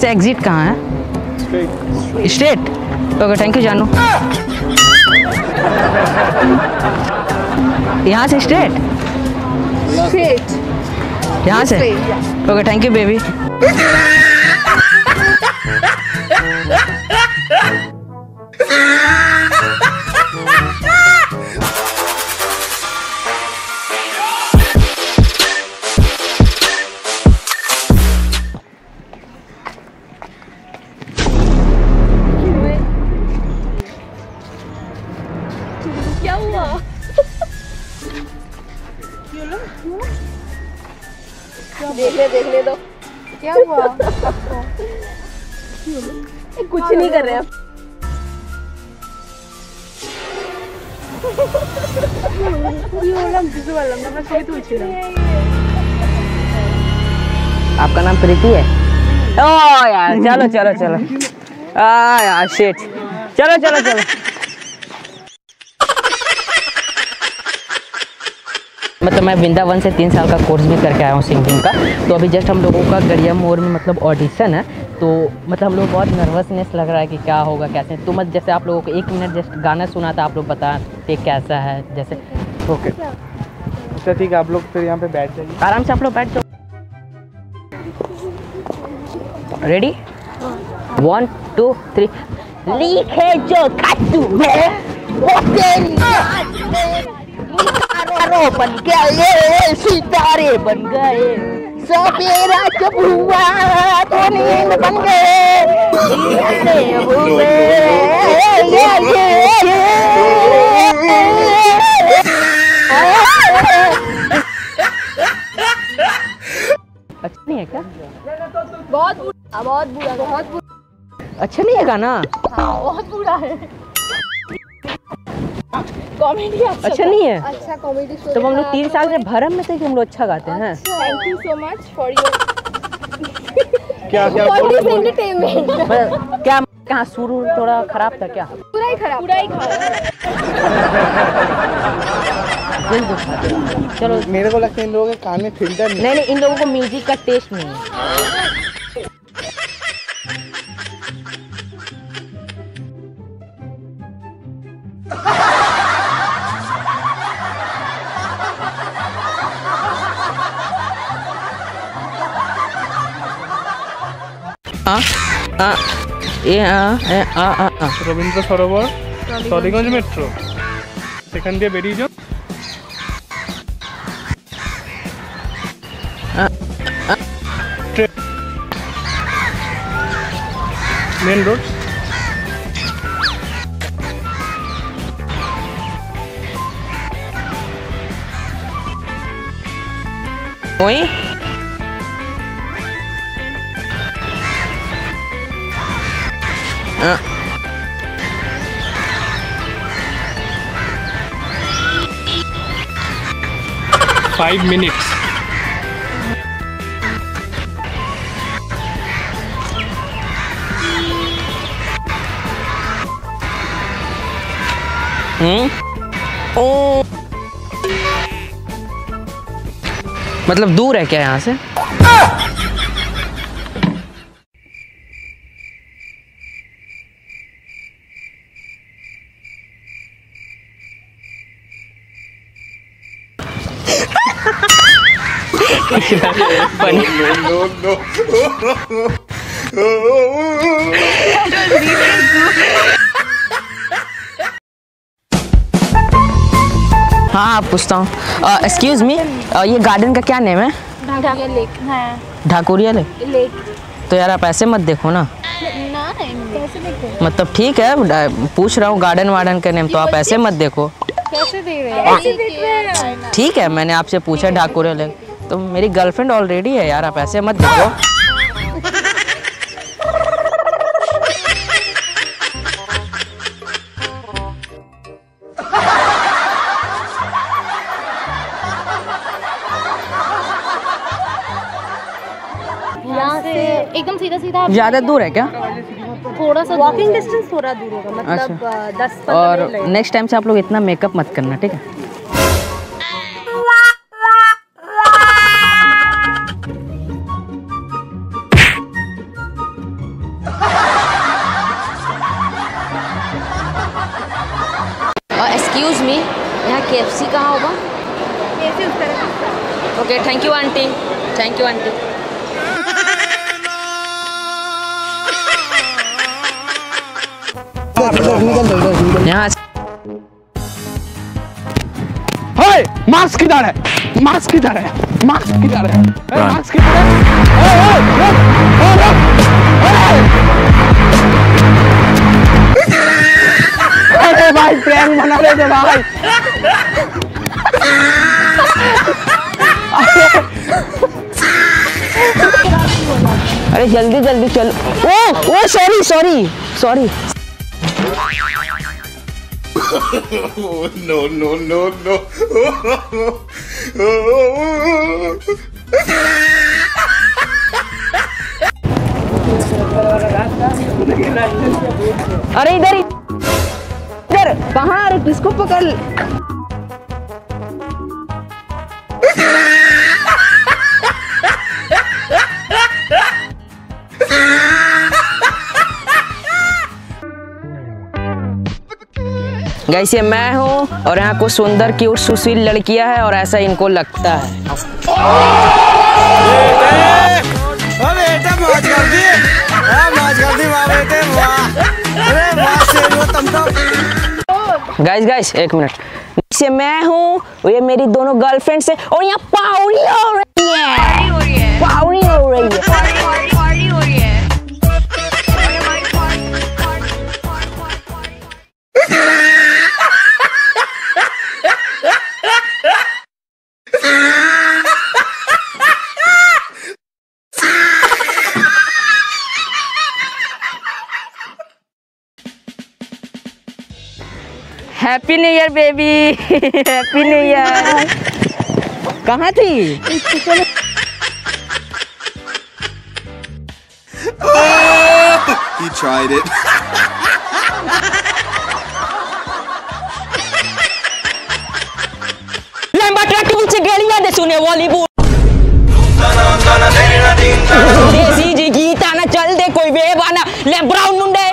से एग्जिट कहाँ है? स्ट्रेट। ओके थैंक यू जानू। यहाँ से स्ट्रेट? यहाँ से? Okay thank you baby. क्या हुआ? देखने दो। क्या हुआ आपको? कुछ नहीं कर रहे आप। आपका नाम प्रीति है? ओ यार चलो चलो चलो। यार शिट। चलो चलो चलो। मतलब मैं वृंदावन से 3 साल का कोर्स भी करके आया हूँ सिंगिंग का। तो अभी जस्ट हम लोगों का गरिया मोड़ में मतलब ऑडिशन है। तो मतलब हम लोग बहुत नर्वसनेस लग रहा है कि क्या होगा कैसे। तो मत जैसे आप लोगों को 1 मिनट जस्ट गाना सुना था, आप लोग बताते कैसा है जैसे। ओके अच्छा ठीक है, आप लोग फिर यहाँ पे बैठ जाइए, आराम से आप लोग बैठ जाओ। रेडी 1 2 3। लिखे जो खातू में वो तेरी बन गए, सितारे बन गए, सवेरा जब हुआ तो नींद बन गए। अच्छा नहीं है क्या? बहुत बुरा। अच्छा नहीं है गाना? हाँ, बहुत बुरा है। कॉमेडी अच्छा नहीं है? अच्छा कॉमेडी शो। तो हम लोग 3 साल से भरम में थे कि हम लोग अच्छा गाते हैं। Thank you so much for your क्या एंटरटेनमेंट। क्या कहाँ शुरू थोड़ा खराब था क्या? पूरा ही खराब। चलो मेरे को लगता है इन लोगों के कान में फिल्टर नहीं, इन लोगों को म्यूजिक का टेस्ट नहीं है। रविंद्र सरोवर टलीगंज मेट्रो সেখান দিয়ে বেরিয়ে যাও। মেন রোড ওই 5 minutes। ओ मतलब दूर है क्या यहाँ से? हाँ पूछता हूँ, एक्सक्यूज मी, ये गार्डन का क्या नेम है? ढाकुरिया लेक है। ढाकुरिया लेक? तो यार आप ऐसे मत देखो ना। कैसे देखो? मतलब ठीक है, पूछ रहा हूँ गार्डन वार्डन का नेम, तो आप ऐसे मत देखो। कैसे देख रहे हैं? ठीक है मैंने आपसे पूछा ढाकुरिया लेक, तो मेरी गर्लफ्रेंड ऑलरेडी है यार, आप ऐसे मत देखो। यहाँ से एकदम सीधा सीधा। ज़्यादा दूर है क्या? थोड़ा सा वॉकिंग डिस्टेंस थोड़ा दूर होगा, मतलब 10-15 और नेक्स्ट टाइम से आप लोग इतना मेकअप मत करना, ठीक है? एक्सक्यूज मी, यहाँ KFC कहाँ होगा? कैसे उस तरह okay, thank you aunty, thank you aunty. यहाँ मास्क किधर है? मास्क किधर है? मास्क किधर है? मास्क किधर है? अरे भाई प्रैंक बना रहे थे भाई। अरे जल्दी जल्दी चलो। ओ sorry sorry sorry. No, no, no, no. अरे इधर इधर कहाँ? अरे किसको पकड़? गाइस ये मैं हूँ और यहाँ कुछ सुंदर क्यूट सुशील लड़कियां हैं और ऐसा इनको लगता है। गाइस एक मिनट। ये मैं हूँ, ये मेरी दोनों गर्लफ्रेंड्स है और यहाँ पार्टी हो रही है। पार्टी हो रही है। Happy new year baby. Happy new year. कहाँ थी? He tried it. लंबा ट्रक के पीछे गालियां दे सुने बॉलीवुड। देसी जी गीत आना चल दे कोई वेब आना ले ब्राउन मुंडे।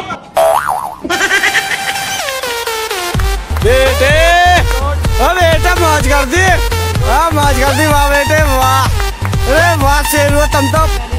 बेटे ओ बेटा मौज कर दी, मौज कर दी वाह बेटे वाह। अरे वाह शेर तुम तो।